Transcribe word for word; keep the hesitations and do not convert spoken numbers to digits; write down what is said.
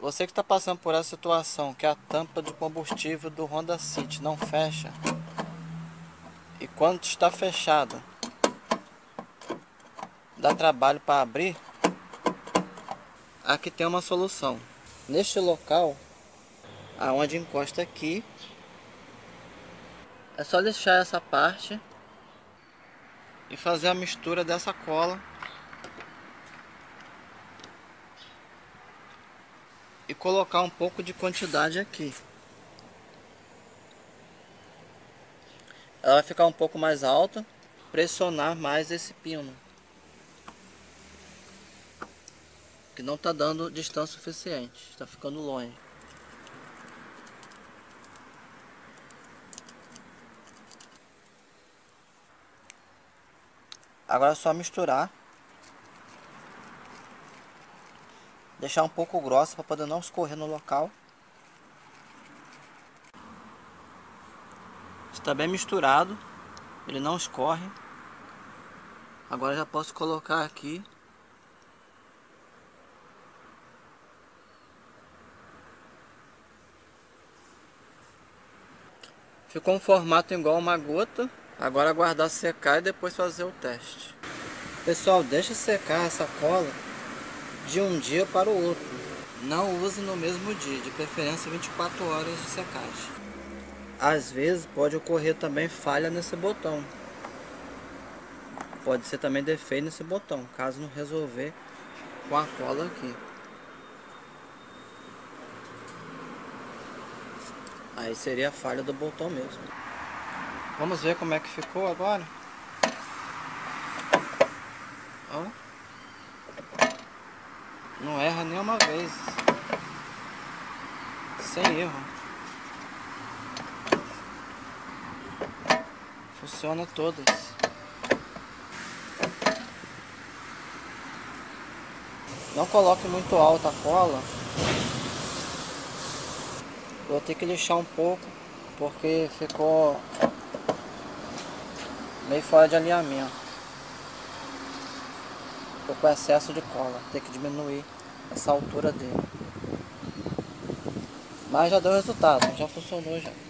Você que está passando por essa situação, que a tampa de combustível do Honda City não fecha, e quando está fechada dá trabalho para abrir, aqui tem uma solução. Neste local, aonde encosta aqui, é só deixar essa parte e fazer a mistura dessa cola e colocar um pouco de quantidade aqui. Ela vai ficar um pouco mais alta, pressionar mais esse pino, que não está dando distância suficiente, está ficando longe. Agora é só misturar, deixar um pouco grossa para poder não escorrer no local. Está bem misturado, ele não escorre. Agora já posso colocar aqui. Ficou um formato igual uma gota. Agora aguardar secar e depois fazer o teste. Pessoal, deixa secar essa cola de um dia para o outro. Não use no mesmo dia, de preferência vinte e quatro horas de secagem. Às vezes pode ocorrer também falha nesse botão. Pode ser também defeito nesse botão, caso não resolver com a cola aqui. Aí seria a falha do botão mesmo. Vamos ver como é que ficou agora. Ó. Não erra nenhuma vez. Sem erro. Funciona todas. Não coloque muito alta a cola. Vou ter que lixar um pouco, porque ficou meio fora de alinhamento. Ficou com excesso de cola. Tem que diminuir essa altura dele. Mas já deu resultado, já funcionou já.